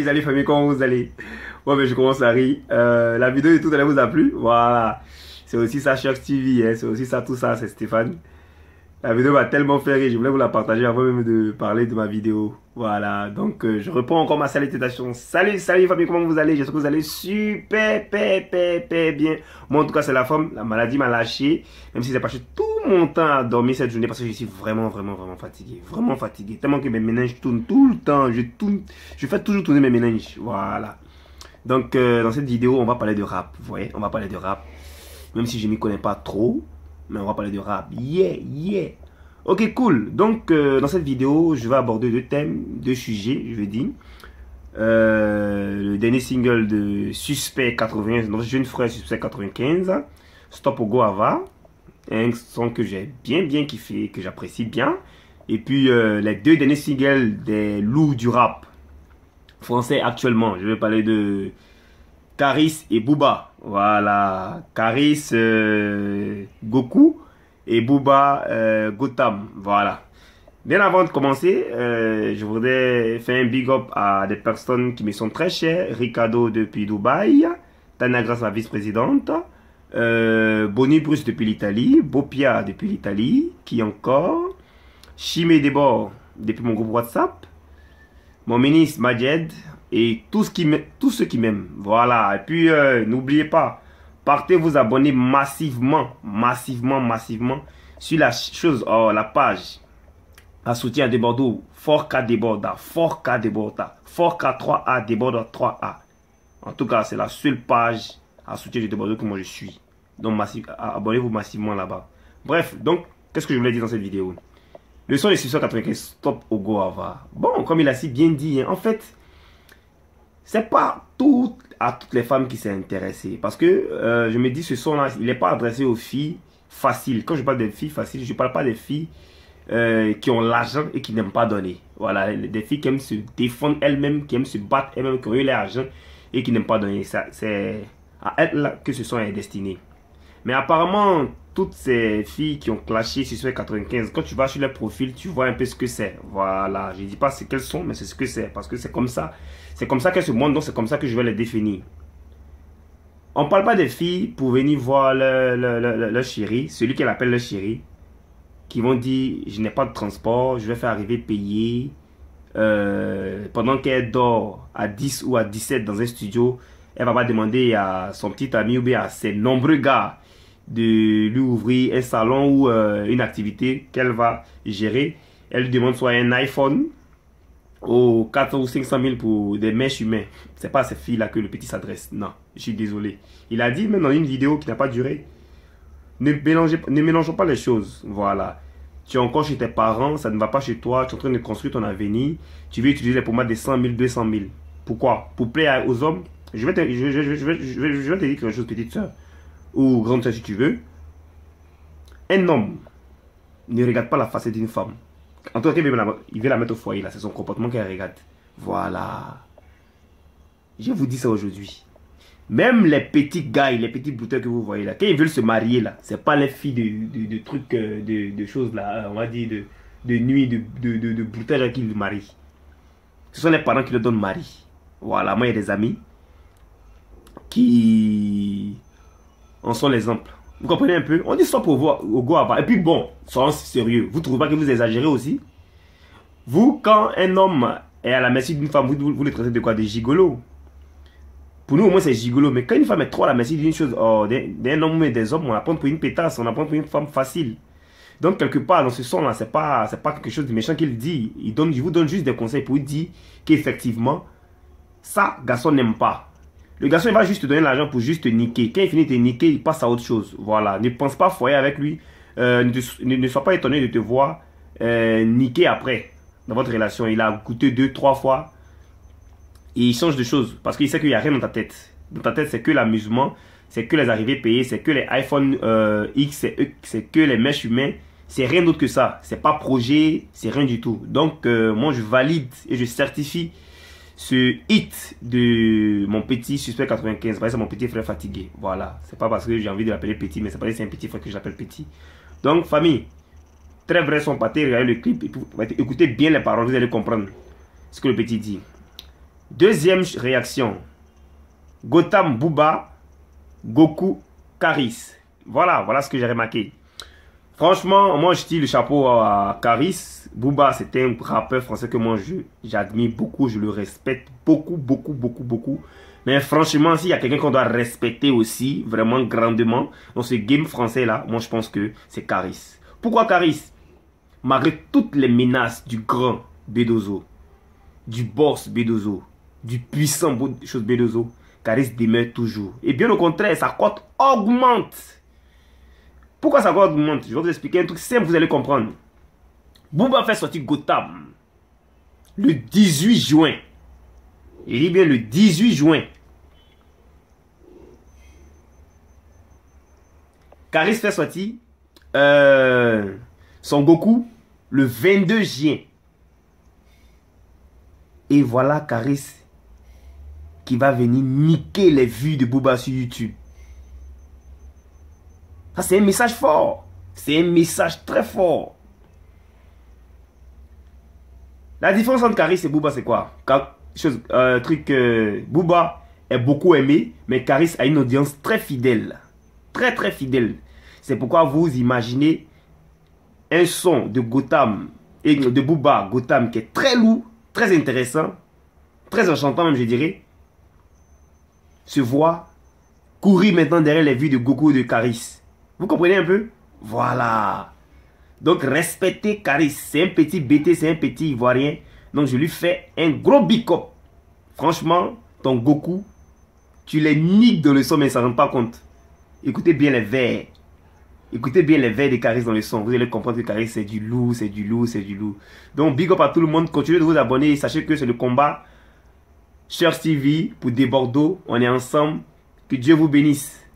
Salut famille, comment vous allez? Ouais, mais je commence à rire. La vidéo et tout, elle vous a plu? Voilà. C'est aussi ça, Shock TV, hein. C'est aussi ça, tout ça, c'est Stéphane. La vidéo m'a tellement fait rire, je voulais vous la partager avant même de parler de ma vidéo. Voilà, donc je reprends encore ma salutation. Salut, salut famille, comment vous allez? J'espère que vous allez super, bien. Moi en tout cas, c'est la forme, la maladie m'a lâché. Même si j'ai passé tout mon temps à dormir cette journée parce que je suis vraiment fatigué. Vraiment fatigué, tellement que mes méninges tournent tout le temps. Je fais toujours tourner mes méninges, voilà. Donc dans cette vidéo, on va parler de rap, vous voyez, on va parler de rap. Même si je ne m'y connais pas trop. Mais on va parler de rap. Yeah. Ok, cool. Donc, dans cette vidéo, je vais aborder deux thèmes, deux sujets, je veux dire. Le dernier single de Suspect 95, notre jeune frère Suspect 95, Stop au Goava. Un son que j'ai bien kiffé, que j'apprécie bien. Et puis, les deux derniers singles des loups du rap français actuellement. Je vais parler de Caris et Booba. Voilà. Caris, Goku. Et Booba Gotham, voilà. Bien avant de commencer, je voudrais faire un big up à des personnes qui me sont très chères. Ricardo depuis Dubaï, Tana Grace, la vice-présidente, Bonnie Bruce depuis l'Italie, Bopia depuis l'Italie, qui encore, Chimé Debord depuis mon groupe WhatsApp, mon ministre Majed et tous ceux qui m'aiment. Voilà, et puis n'oubliez pas, partez vous abonner massivement sur la page à soutien des Bordeaux, Fort K Déborda, Fort K 3A Déborda 3A. En tout cas, c'est la seule page à soutien de Bordeaux que moi je suis. Donc abonnez-vous massivement là-bas. Bref, donc, qu'est-ce que je voulais dire dans cette vidéo? Le son des 695 Stop au Goava. Bon, comme il a si bien dit, hein, en fait, c'est pas à toutes les femmes qui s'est intéressé. Parce que je me dis, ce son-là, il n'est pas adressé aux filles faciles. Quand je parle des filles faciles, je ne parle pas des filles qui ont l'argent et qui n'aiment pas donner. Voilà, des filles qui aiment se défendre elles-mêmes, qui aiment se battre elles-mêmes, qui ont eu l'argent et qui n'aiment pas donner. C'est à elles que ce son est destiné. Mais apparemment, toutes ces filles qui ont clashé sur ce 95, quand tu vas sur leur profil, tu vois un peu ce que c'est. Voilà, je ne dis pas ce qu'elles sont, mais c'est ce que c'est. Parce que c'est comme ça. C'est comme ça qu'elles se montrent, donc c'est comme ça que je vais les définir. On ne parle pas des filles pour venir voir leur chéri, celui qu'elle appelle leur chéri, qui vont dire, je n'ai pas de transport, je vais faire arriver payer. Pendant qu'elle dort à 10 ou à 17 dans un studio, elle va pas demander à son petit ami ou bien à ses nombreux gars de lui ouvrir un salon ou une activité qu'elle va gérer. Elle lui demande soit un iPhone ou 400 ou 500 000 pour des mèches humains. C'est pas à ces filles-là que le petit s'adresse. Non, je suis désolé. Il a dit même dans une vidéo qui n'a pas duré, ne mélangeons pas les choses. Voilà. Tu es encore chez tes parents, ça ne va pas chez toi, tu es en train de construire ton avenir. Tu veux utiliser les pomades de 100 000, 200 000. Pourquoi? Pour plaire aux hommes. Je vais te dire quelque chose, petite soeur, ou grande soeur si tu veux. Un homme ne regarde pas la face d'une femme. En tout cas, il veut la mettre au foyer, là. C'est son comportement qu'elle regarde. Voilà. Je vous dis ça aujourd'hui. Même les petits gars, les petits brouteurs que vous voyez là, quand ils veulent se marier là, c'est pas les filles de trucs, de choses là, on va dire de nuit, de broutage qui le marient. Ce sont les parents qui leur donnent mari. Voilà, moi il y a des amis qui en sont l'exemple. Vous comprenez un peu? On dit ça pour voir au go avant. Et puis bon, soyons sérieux. Vous trouvez pas que vous exagérez aussi? Vous, quand un homme est à la merci d'une femme, vous le traitez de quoi? Des gigolos. Pour nous, au moins, c'est gigolo. Mais quand une femme est trop à la merci d'une chose, d'un homme et des hommes, on la prend pour une pétasse, on la prend pour une femme facile. Donc, quelque part, dans ce son-là, c'est pas quelque chose de méchant qu'il dit. Il vous donne juste des conseils pour dire qu'effectivement, ça, garçon n'aime pas. Le garçon, il va juste te donner l'argent pour juste te niquer. Quand il finit de te niquer, il passe à autre chose. Voilà. Ne pense pas foyer avec lui. Ne sois pas étonné de te voir niquer après dans votre relation. Il a goûté 2-3 fois. Et il change de choses. Parce qu'il sait qu'il n'y a rien dans ta tête. Dans ta tête, c'est que l'amusement. C'est que les arrivées payées. C'est que les iPhone X. C'est que les mèches humains. C'est rien d'autre que ça. C'est pas projet. C'est rien du tout. Donc, moi, je valide et je certifie ce hit de mon petit Suspect 95. C'est mon petit frère fatigué. Voilà. C'est pas parce que j'ai envie de l'appeler petit, mais c'est parce que c'est un petit frère que je l'appelle petit. Donc, famille, très vrai son pâté. Regardez le clip. Écoutez bien les paroles. Vous allez comprendre ce que le petit dit. Deuxième réaction. Gotham, Booba, Goku, Caris. Voilà ce que j'ai remarqué. Franchement, moi je tire le chapeau à Caris. Booba, c'était un rappeur français que moi j'admire beaucoup, je le respecte beaucoup. Mais franchement, s'il y a quelqu'un qu'on doit respecter aussi, vraiment grandement, dans ce game français là, moi je pense que c'est Caris. Pourquoi Caris? Malgré toutes les menaces du grand B2O, du boss B2O, du puissant chose B2O, Caris demeure toujours. Et bien au contraire, sa cote augmente. Pourquoi sa cote augmente? Je vais vous expliquer un truc simple, vous allez comprendre. Booba fait sortir Gotham le 18 juin. Il dit bien le 18 juin. Caris fait sortir son Goku le 22 juin. Et voilà Caris qui va venir niquer les vues de Booba sur YouTube. Ça, c'est un message fort. C'est un message très fort. La différence entre Caris et Booba, c'est quoi? Booba est beaucoup aimé, mais Caris a une audience très fidèle. Très fidèle. C'est pourquoi vous imaginez un son de Gotham et de Booba, Gotham, qui est très lourd, très intéressant, très enchantant même, je dirais, se voit courir maintenant derrière les vues de Goku et de Caris. Vous comprenez un peu? Voilà. Donc respectez Caris. C'est un petit BT, c'est un petit Ivoirien. Donc je lui fais un gros big up. Franchement, ton Goku, tu les niques dans le son mais ils ne s'en rendent pas compte. Écoutez bien les vers. Écoutez bien les vers de Caris dans le son. Vous allez comprendre que Caris c'est du lourd, c'est du lourd, c'est du lourd. Donc big up à tout le monde. Continuez de vous abonner. Sachez que c'est le combat Cher TV pour des Bordeaux. On est ensemble. Que Dieu vous bénisse.